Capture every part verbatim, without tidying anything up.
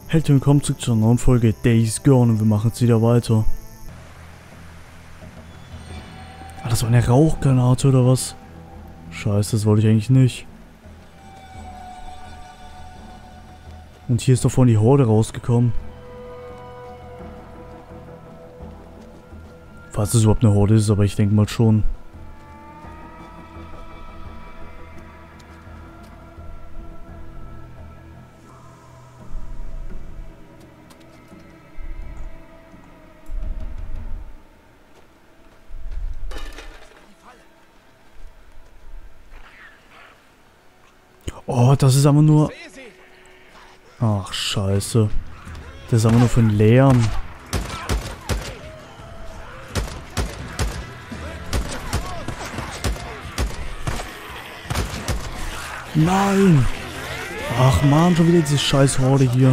Hey, willkommen zurück zur neuen Folge Days Gone und wir machen jetzt wieder weiter. Ah, das war eine Rauchgranate oder was? Scheiße, das wollte ich eigentlich nicht. Und hier ist doch vorhin die Horde rausgekommen. Falls es überhaupt eine Horde ist, aber ich denke mal schon. Oh, das ist aber nur... Ach, scheiße. Das ist aber nur für den Lärm. Nein! Ach man, schon wieder diese scheiß Horde hier.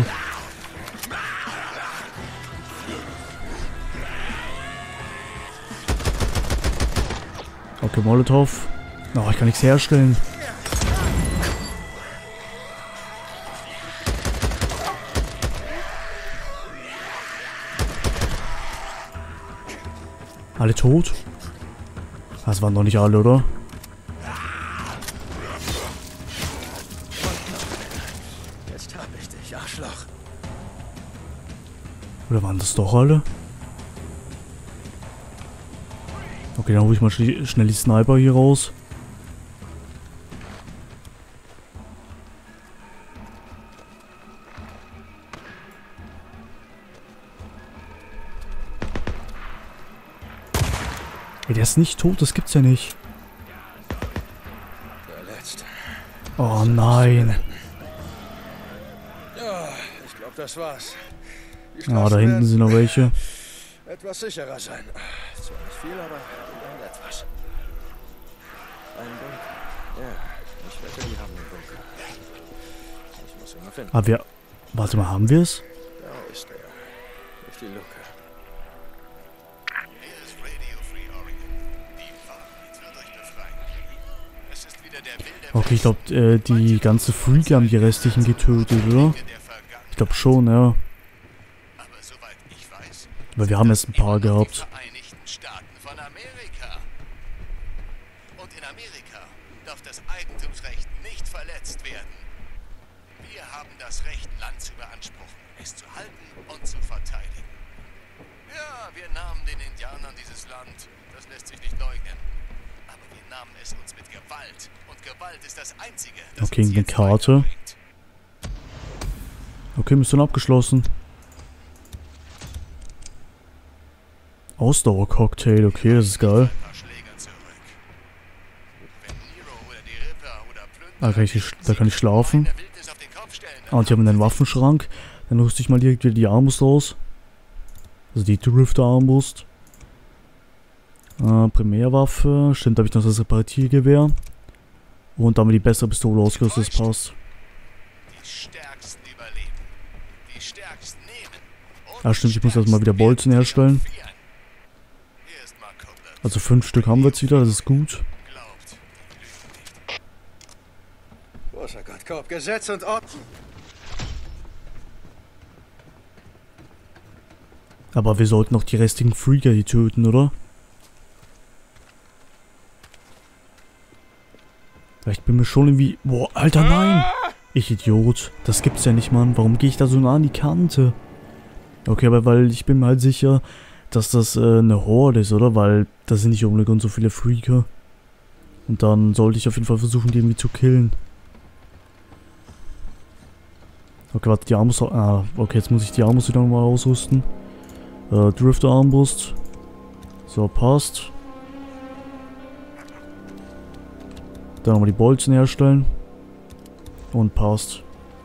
Okay, Molotov. Oh, ich kann nichts herstellen. Alle tot? Das waren doch nicht alle, oder? Jetzt hab ich dich, Arschloch. Oder waren das doch alle? Okay, dann hole ich mal schn schnell die Sniper hier raus. Ey, der ist nicht tot, das gibt's ja nicht. Oh nein. Ja, ich glaube, das war's. Ah, da hinten sind noch welche. Etwas sicherer sein. Zwar nicht viel, aber immerhin etwas. Ein Bunker. Ja, ich wette, die haben einen Bunker. Ich muss ihn mal finden. Ah, wir... Warte mal, haben wir es? Da ist er. Durch die Luke. Okay, ich glaube, äh, die ganze Freak haben die restlichen getötet, oder? Ich glaube schon, ja. Weil wir haben jetzt ein paar gehabt. Und in Amerika darf das Eigentumsrecht nicht verletzt werden. Wir haben das Recht, Land zu beanspruchen, es zu halten und zu verteidigen. Ja, wir nahmen den Indianern dieses Land, das lässt sich nicht leugnen. Aber wir nahmen es uns mit Gewalt. Und Gewalt ist das Einzige, das Okay, uns eine jetzt Karte. weiterbringt. Okay, Mission abgeschlossen. Ausdauercocktail, okay, das ist geil. Ah, kann ich, da kann ich schlafen. Ah, und ich habe einen Waffenschrank. Dann rüste ich mal direkt wieder die Armbrust aus. Also die Drifter-Armbrust. Äh, Primärwaffe. Stimmt, da habe ich noch das Repartiergewehr. Und damit die bessere Pistole ausgerüstet, das passt. Ah, stimmt, ich muss erstmal wieder Bolzen herstellen. Also fünf Stück haben wir jetzt wieder, das ist gut. Großer Gottkorb, Gesetz und Ordnung. Aber wir sollten noch die restlichen Freaker hier töten, oder? Ich bin mir schon irgendwie... Boah, Alter, nein! Ich Idiot. Das gibt's ja nicht, Mann. Warum gehe ich da so nah an die Kante? Okay, aber weil ich bin mir halt sicher, dass das äh, eine Horde ist, oder? Weil da sind nicht unbedingt so viele Freaker. Und dann sollte ich auf jeden Fall versuchen, die irgendwie zu killen. Okay, warte, die Armbrust... Ah, okay, jetzt muss ich die Armbrust wieder nochmal ausrüsten. Äh, Drifter-Armbrust. So, passt. Dann nochmal die Bolzen herstellen. Und passt.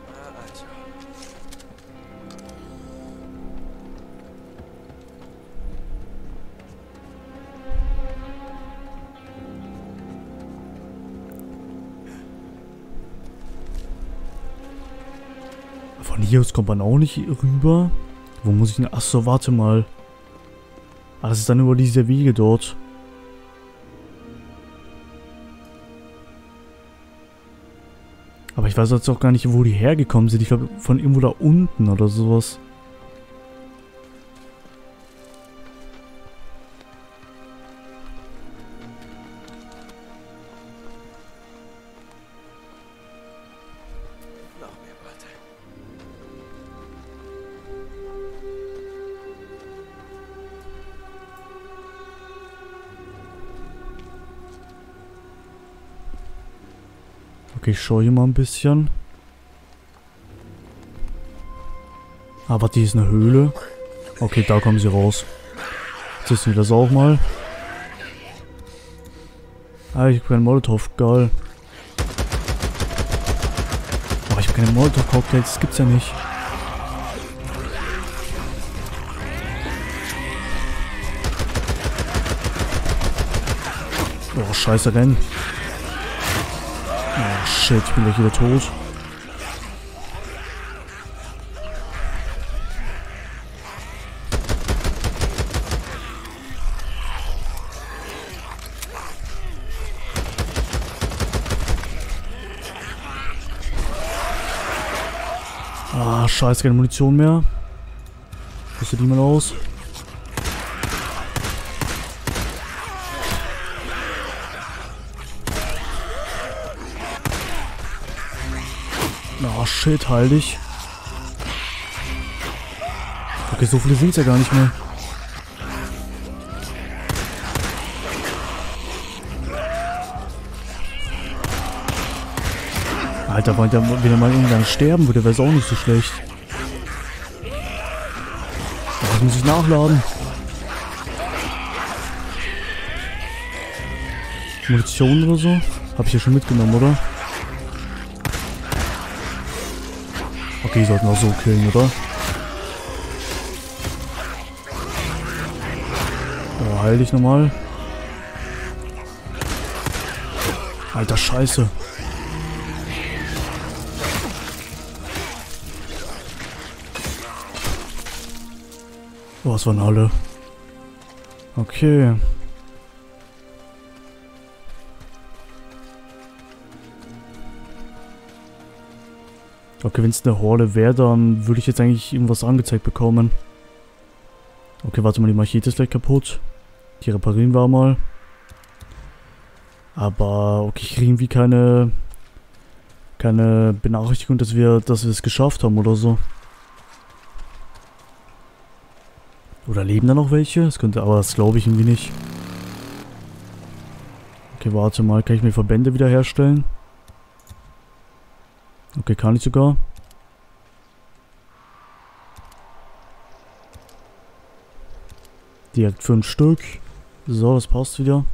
Von hier aus kommt man auch nicht rüber. Wo muss ich denn? Achso, warte mal. Ah, das ist dann über diese Wege dort. Aber ich weiß jetzt auch gar nicht, wo die hergekommen sind. Ich glaube, von irgendwo da unten oder sowas. Noch mehr Beute. Okay, ich schaue hier mal ein bisschen. Ah, warte, hier ist eine Höhle. Okay, da kommen sie raus. Jetzt testen wir das auch mal. Ah, ich habe keinen Molotov. Geil. Aber ich habe keine Molotov-Cocktails. Das gibt's ja nicht. Oh, scheiße, rennen. Oh shit, ich bin gleich wieder tot. Ah, scheiße, keine Munition mehr. Rüstet die mal aus. Oh shit, heil dich. Okay, so viele sind es ja gar nicht mehr. Alter, wenn der wieder mal irgendwann sterben würde, wäre es auch nicht so schlecht. Oh, das muss ich nachladen. Munition oder so? Hab ich ja schon mitgenommen, oder? Okay, die sollten auch so killen, oder? Oh, heil dich nochmal. Alter, scheiße. Oh, was waren alle? Okay. Okay, wenn es eine Horde wäre, dann würde ich jetzt eigentlich irgendwas angezeigt bekommen. Okay, warte mal, die Machete ist gleich kaputt. Die reparieren wir mal. Aber, okay, ich kriege irgendwie keine... keine Benachrichtigung, dass wir dass wir es geschafft haben oder so. Oder leben da noch welche? Das könnte, aber das glaube ich irgendwie nicht. Okay, warte mal, kann ich mir Verbände wiederherstellen? Okay, kann ich sogar. Direkt fünf Stück. So, das passt wieder.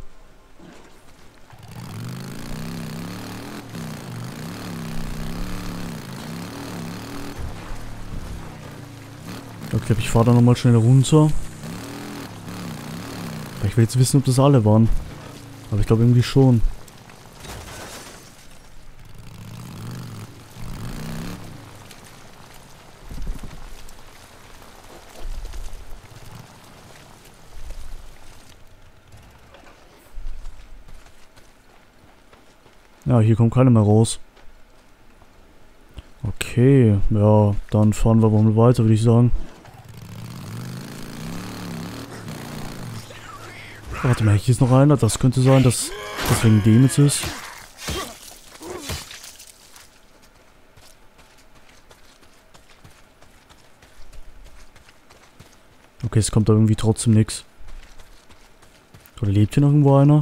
Okay, ich fahre da nochmal schnell runter. Ich will jetzt wissen, ob das alle waren. Aber ich glaube irgendwie schon. Ja, hier kommt keiner mehr raus. Okay, ja, dann fahren wir mal weiter, würde ich sagen. Warte mal, hier ist noch einer. Das könnte sein, dass das wegen dem jetzt ist. Okay, es kommt da irgendwie trotzdem nichts. Oder lebt hier noch irgendwo einer?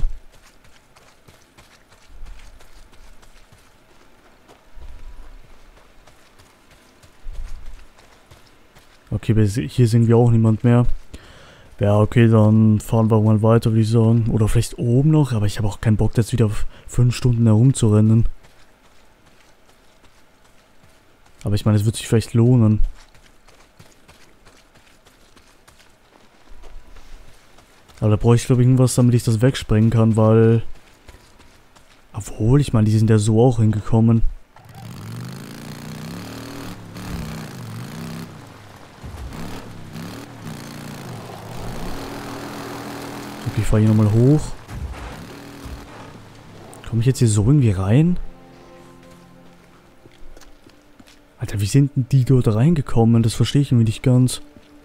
Okay, hier sehen wir auch niemand mehr. Ja, okay, dann fahren wir mal weiter, würde ich sagen. Oder vielleicht oben noch, aber ich habe auch keinen Bock, jetzt wieder fünf Stunden herumzurennen. Aber ich meine, es wird sich vielleicht lohnen. Aber da brauche ich, glaube ich, irgendwas, damit ich das wegsprengen kann, weil... Obwohl, ich meine, die sind ja so auch hingekommen. Okay, ich fahre hier nochmal hoch. Komme ich jetzt hier so irgendwie rein? wie sind denn die dort reingekommen? Das verstehe ich irgendwie nicht ganz.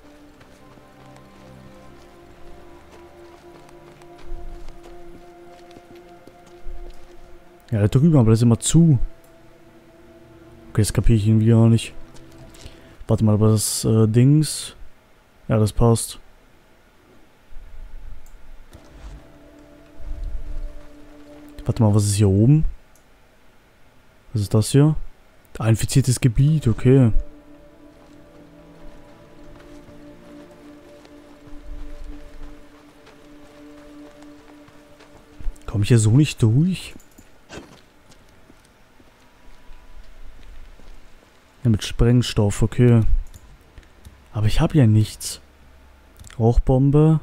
Ja, da drüben, aber das ist immer zu. Okay, das kapiere ich irgendwie auch nicht. Warte mal, aber das äh, Dings... Ja, das passt. Warte mal, was ist hier oben? Was ist das hier? Ein infiziertes Gebiet, okay. Komme ich hier so nicht durch? Ja, mit Sprengstoff, okay. Aber ich habe ja nichts. Rauchbombe.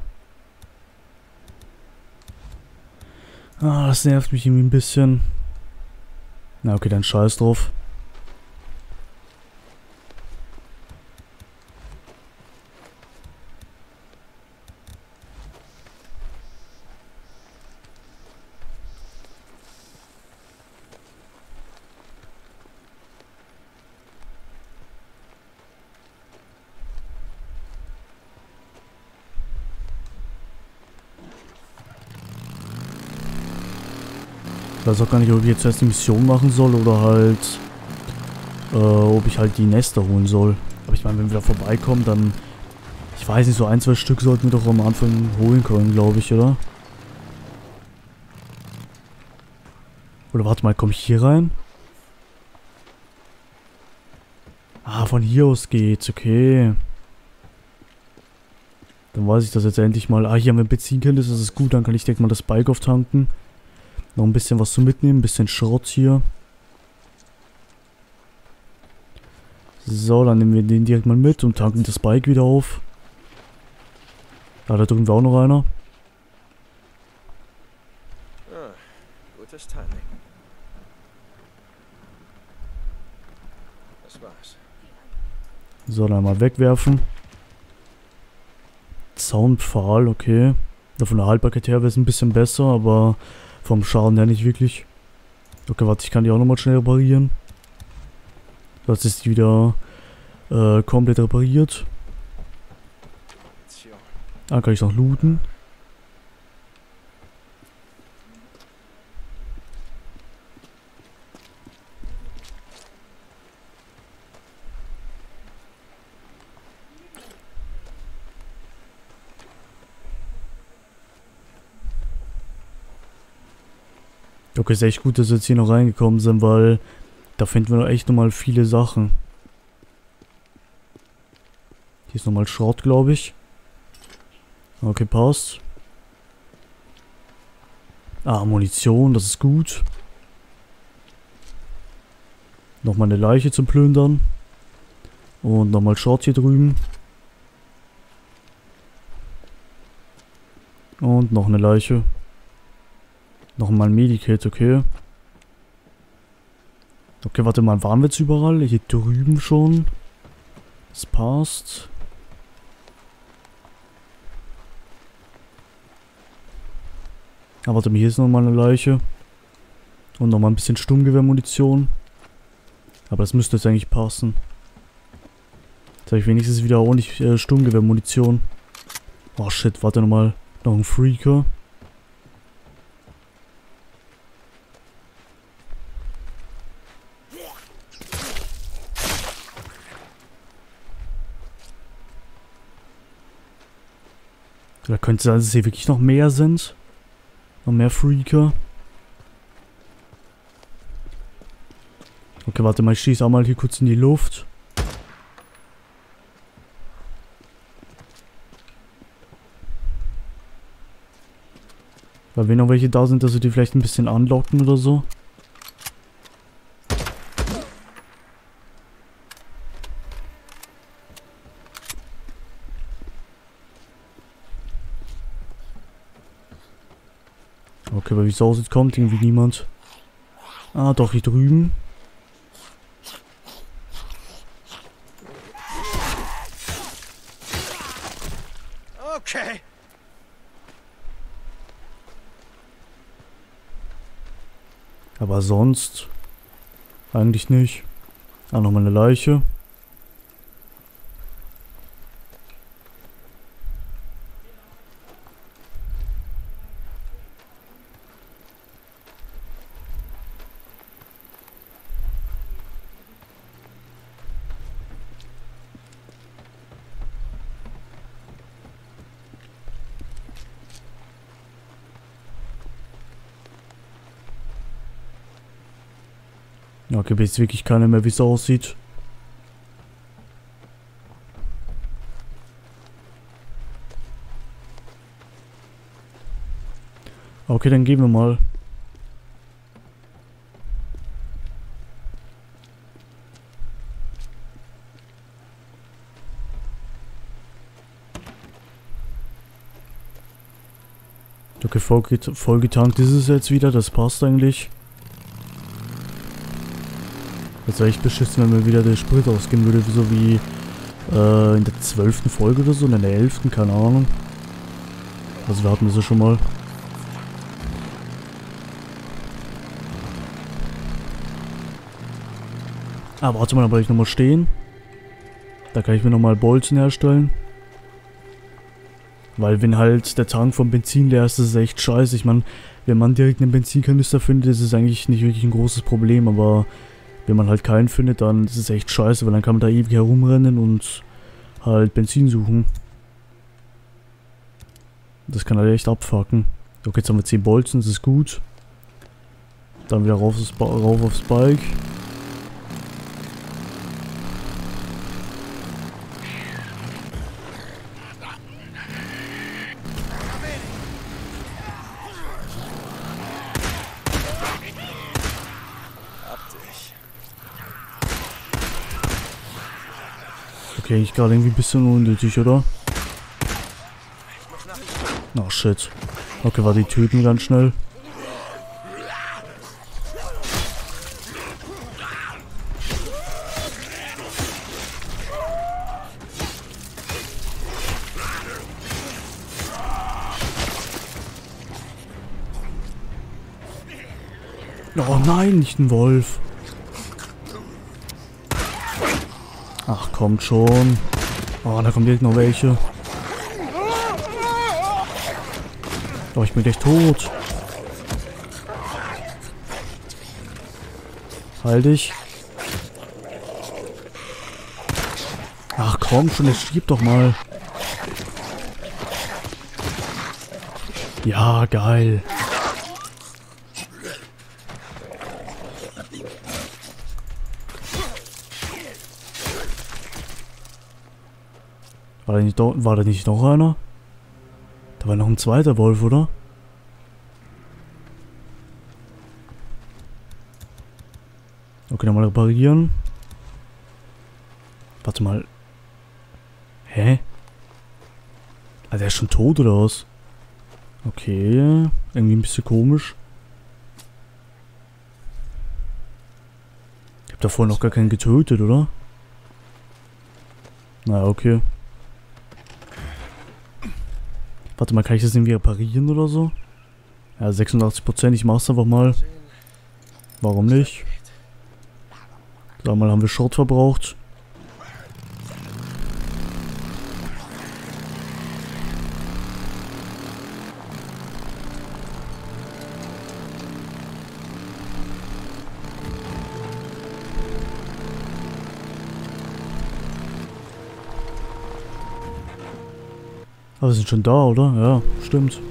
Ah, das nervt mich irgendwie ein bisschen. Na okay, dann scheiß drauf. Ich weiß auch gar nicht, ob ich jetzt erst die Mission machen soll oder halt, äh, ob ich halt die Nester holen soll. Aber ich meine, wenn wir da vorbeikommen, dann, ich weiß nicht, so ein, zwei Stück sollten wir doch am Anfang holen können, glaube ich, oder? Oder warte mal, komme ich hier rein? Ah, von hier aus geht's, okay. Dann weiß ich das jetzt endlich mal. Ah, hier haben wir Benzinkiste, das ist gut, dann kann ich direkt mal das Bike auftanken. Noch ein bisschen was zu mitnehmen, ein bisschen Schrott hier. So, dann nehmen wir den direkt mal mit und tanken das Bike wieder auf. Ja, da drüben war auch noch einer. Ah, gutes Timing. Das war's. So, dann mal wegwerfen. Zaunpfahl, okay. Ja, von der Haltbarkeit her wäre es ein bisschen besser, aber vom Schaden her nicht wirklich. Okay, warte, ich kann die auch nochmal schnell reparieren. Das ist die wieder äh, komplett repariert. Ah, kann ich noch looten. Okay, ist echt gut, dass wir jetzt hier noch reingekommen sind, weil da finden wir noch echt nochmal viele Sachen. Hier ist nochmal Schrott, glaube ich. Okay, passt. Ah, Munition, das ist gut. Nochmal eine Leiche zum Plündern. Und nochmal Schrott hier drüben. Und noch eine Leiche. Nochmal ein Medikit, okay. Okay, warte mal, waren wir jetzt überall? Hier drüben schon. Das passt. Ah, warte mal, hier ist nochmal eine Leiche. Und nochmal ein bisschen Sturmgewehrmunition. Aber das müsste jetzt eigentlich passen. Jetzt habe ich wenigstens wieder auch nicht äh, Sturmgewehrmunition. Oh shit, warte nochmal. Noch ein Freaker. Da könnte es sein, dass es hier wirklich noch mehr sind. Noch mehr Freaker. Okay, warte mal, ich schieße auch mal hier kurz in die Luft. Weil wenn noch welche da sind, dass wir die vielleicht ein bisschen anlocken oder so. Okay, aber wie es aussieht, kommt irgendwie niemand. Ah, doch, hier drüben. Okay. Aber sonst eigentlich nicht. Ah, nochmal eine Leiche. Ja, okay, jetzt wirklich keiner mehr, wie es aussieht. Okay, dann gehen wir mal. Okay, vollget vollgetankt ist es jetzt wieder, das passt eigentlich. Jetzt wäre echt beschissen, wenn mir wieder der Sprit ausgehen würde, so wie äh, in der zwölften Folge oder so, in der elften, keine Ahnung. Also wir hatten das ja schon mal. Ah, warte mal, da bleibe ich nochmal stehen. Da kann ich mir nochmal Bolzen herstellen. Weil wenn halt der Tank vom Benzin leer ist, das ist echt scheiße. Ich meine, wenn man direkt einen Benzinkanister findet, ist es eigentlich nicht wirklich ein großes Problem. Aber wenn man halt keinen findet, dann ist es echt scheiße, weil dann kann man da ewig herumrennen und halt Benzin suchen. Das kann halt echt abfucken. Okay, jetzt haben wir zehn Bolzen, das ist gut. Dann wieder rauf aufs, rauf aufs Bike. Okay, ich gerade irgendwie ein bisschen unnötig, oder? Oh shit. Okay, war die töten ganz schnell. Oh nein, nicht ein Wolf. Ach, kommt schon. Oh, da kommen direkt noch welche. Oh, ich bin gleich tot. Halt dich. Ach, komm schon, jetzt stirb doch mal. Ja, geil. War da nicht, do war da nicht noch einer? Da war noch ein zweiter Wolf, oder? Okay, nochmal reparieren. Warte mal. Hä? Ah, der ist schon tot, oder was? Okay, irgendwie ein bisschen komisch. Ich hab da vorhin noch gar keinen getötet, oder? Na, okay. Warte mal, kann ich das irgendwie reparieren oder so? Ja, sechsundachtzig Prozent, ich mach's einfach mal. Warum nicht? Sag mal, haben wir Schrott verbraucht. Aber wir sind schon da, oder? Ja, stimmt.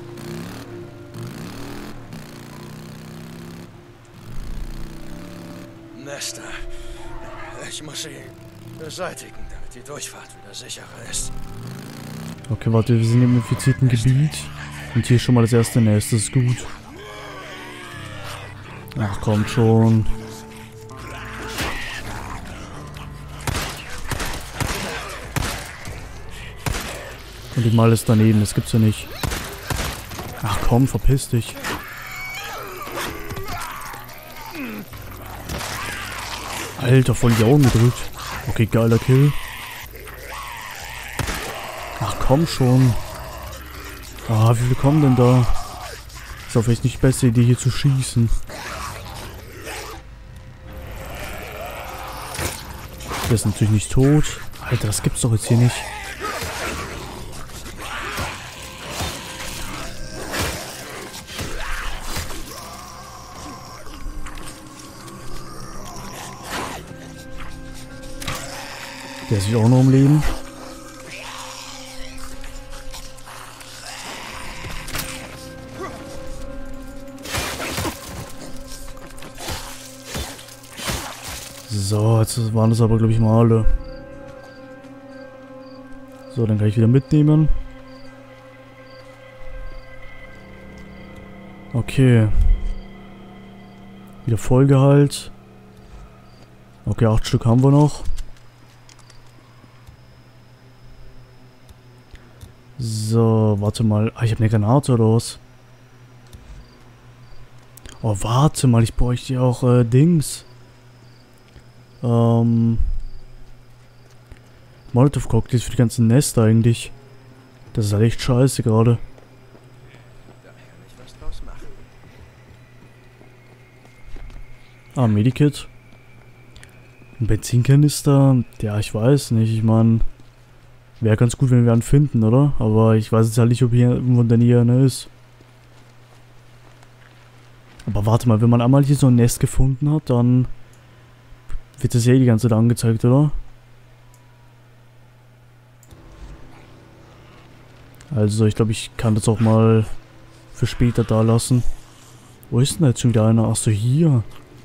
Nester. Ich muss sie beseitigen, damit die Durchfahrt wieder sicherer ist. Okay, warte, wir sind im infizierten Gebiet. Und hier ist schon mal das erste Nest, das ist gut. Ach, kommt schon. Und die Mal ist daneben, das gibt's ja nicht. Ach komm, verpiss dich. Alter, voll die Augen gedrückt. Okay, geiler Kill. Ach komm schon. Ah, wie viele kommen denn da? Ist auch vielleicht nicht die beste Idee, hier zu schießen. Der ist natürlich nicht tot. Alter, das gibt's doch jetzt hier nicht. Der ist sich auch noch im Leben. jetzt waren das aber, glaube ich, mal alle. So, dann kann ich wieder mitnehmen. Okay. Wieder Vollgehalt. Okay, acht Stück haben wir noch. So, warte mal. Ah, ich habe eine Granate oder was? Oh, warte mal. Ich bräuchte ja auch äh, Dings. Ähm... Molotov-Cocktails für die ganzen Nester eigentlich. Das ist halt echt scheiße gerade. Da kann ich was draus machen. Ah, Medikit. Ein Benzinkanister. Ja, ich weiß nicht. Ich meine, wäre ganz gut, wenn wir einen finden, oder? Aber ich weiß jetzt halt nicht, ob hier irgendwo in der Nähe einer ist. Aber warte mal, wenn man einmal hier so ein Nest gefunden hat, dann wird das ja eh die ganze Zeit angezeigt, oder? Also, ich glaube, ich kann das auch mal für später da lassen. Wo ist denn da jetzt schon wieder einer? Achso, hier.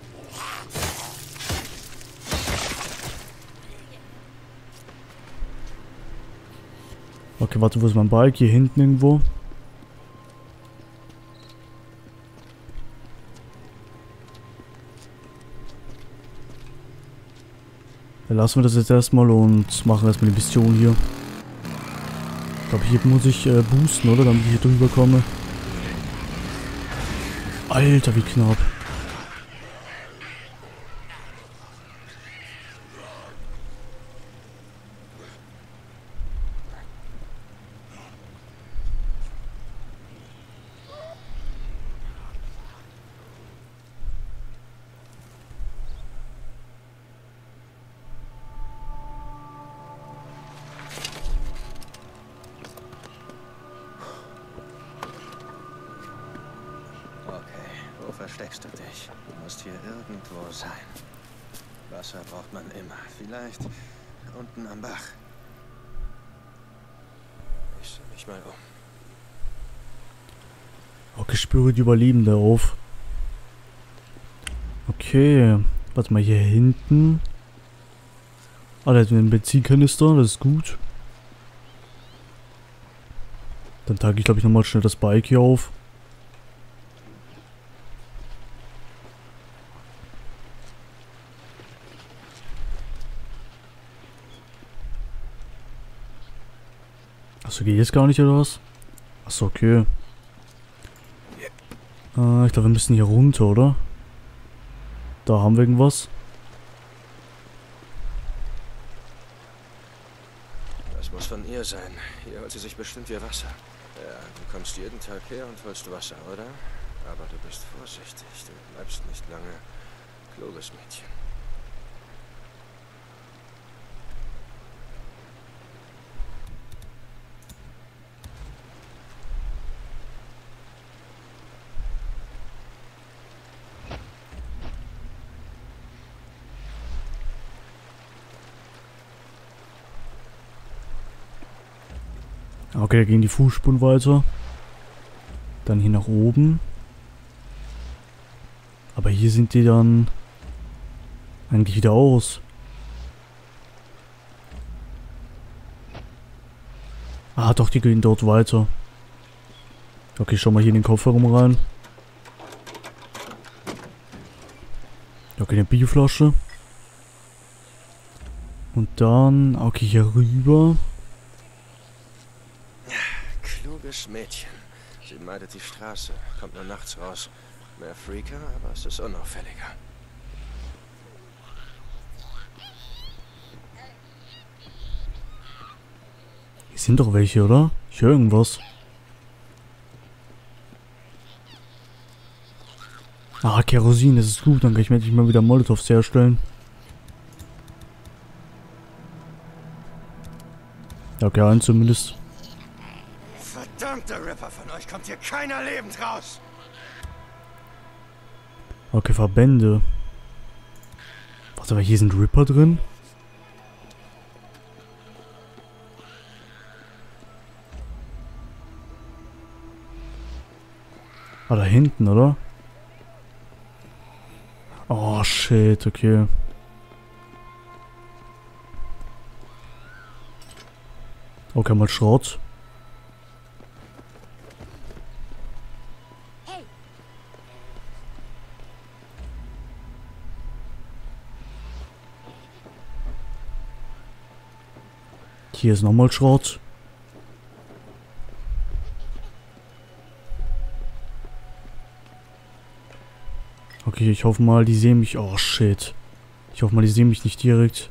Okay, warte, wo ist mein Bike? Hier hinten irgendwo. Dann lassen wir das jetzt erstmal und machen erstmal die Mission hier. Ich glaube, hier muss ich äh, boosten, oder? Damit ich hier drüber komme. Alter, wie knapp. Wo versteckst du dich? Du musst hier irgendwo sein. Wasser braucht man immer. Vielleicht unten am Bach. Ich sehe mich mal um. Okay, spüre die Überlebende auf. Okay. Warte mal, hier hinten. Ah, da hat einen Benzinkanister. Das ist gut. Dann trage ich, glaube ich, nochmal schnell das Bike hier auf. Achso, geht jetzt gar nicht, oder was? Achso, okay. Äh, ich glaube, wir müssen hier runter, oder? Da haben wir irgendwas. Das muss von ihr sein. Hier holt sie sich bestimmt ihr Wasser. Ja, du kommst jeden Tag her und holst Wasser, oder? Aber du bist vorsichtig. Du bleibst nicht lange. Kluges Mädchen. Okay, da gehen die Fußspuren weiter. Dann hier nach oben. Aber hier sind die dann eigentlich wieder aus. Ah, doch, die gehen dort weiter. Okay, schau mal hier in den Kofferraum rein. Okay, eine Bierflasche. Und dann, okay, hier rüber. Kluges Mädchen. Sie meidet die Straße, kommt nur nachts raus. Mehr Freaker, aber es ist unauffälliger. Hier sind doch welche, oder? Ich höre irgendwas. Ah, Kerosin, das ist gut. Dann kann ich mir endlich mal wieder Molotovs herstellen. Ja, okay, einen zumindest. Verdammter Ripper, von euch kommt hier keiner lebend raus! Okay, Verbände. Warte mal, hier sind Ripper drin? Ah, da hinten, oder? Oh, shit, okay. Okay, mal Schrott. Hier ist nochmal Schrott. Okay, ich hoffe mal, die sehen mich. Oh, shit. Ich hoffe mal, die sehen mich nicht direkt.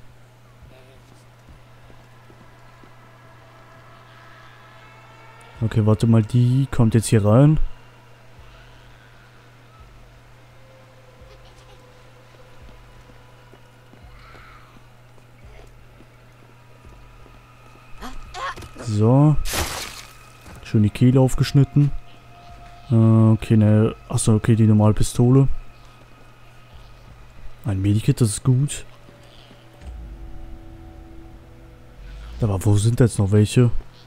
Okay, warte mal, die kommt jetzt hier rein. So. Schön die Kehle aufgeschnitten. Äh, okay, ne. Achso, okay, die normale Pistole. Ein Medikit, das ist gut. Aber wo sind jetzt noch welche?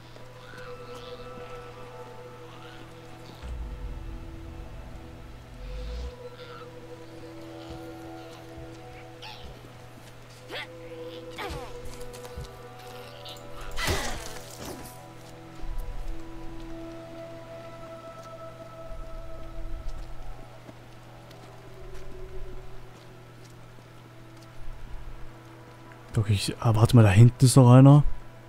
Okay, ich, ah, warte mal, da hinten ist noch einer.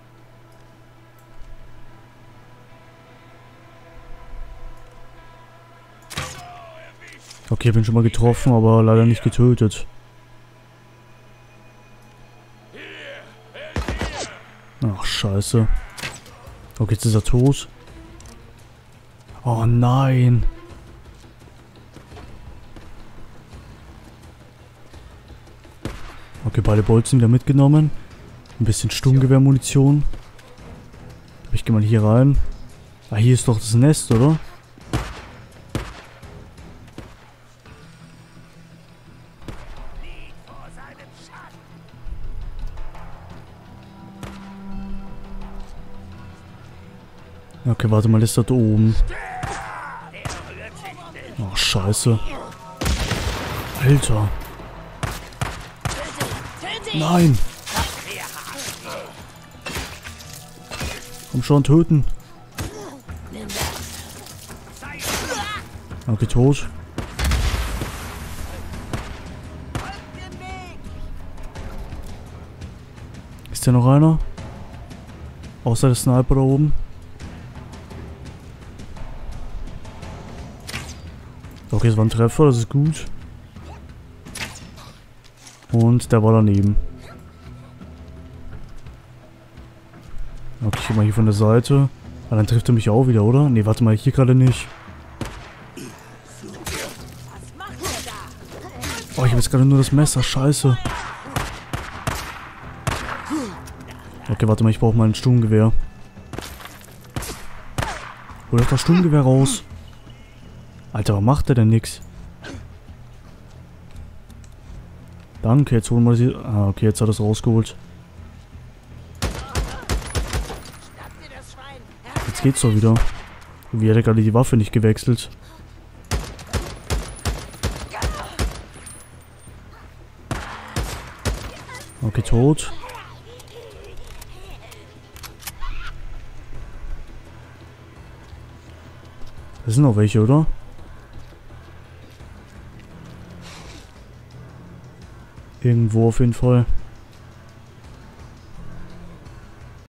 Okay, bin schon mal getroffen, aber leider nicht getötet. Ach, scheiße. Okay, jetzt ist er tot. Oh nein. Okay, beide Bolzen wieder mitgenommen. Ein bisschen Sturmgewehrmunition. Ich gehe mal hier rein. Ah, hier ist doch das Nest, oder? Okay, warte mal, ist das da oben? Oh, scheiße. Alter. Nein! Komm schon, töten! Okay, tot. Ist hier noch einer? Außer der Sniper da oben. Okay, es war ein Treffer, das ist gut. Und der war daneben. Okay, ich geh mal hier von der Seite. Ah, dann trifft er mich auch wieder, oder? Ne, warte mal, hier gerade nicht. Oh, ich habe jetzt gerade nur das Messer. Scheiße. Okay, warte mal, ich brauche mal ein Sturmgewehr. Hol doch das Sturmgewehr raus. Alter, warum macht der denn nix? Danke, jetzt holen wir sie. Ah, okay, jetzt hat er es rausgeholt. Jetzt geht's doch wieder. Wie hat er gerade die Waffe nicht gewechselt? Okay, tot. Das sind noch welche, oder? Irgendwo auf jeden Fall.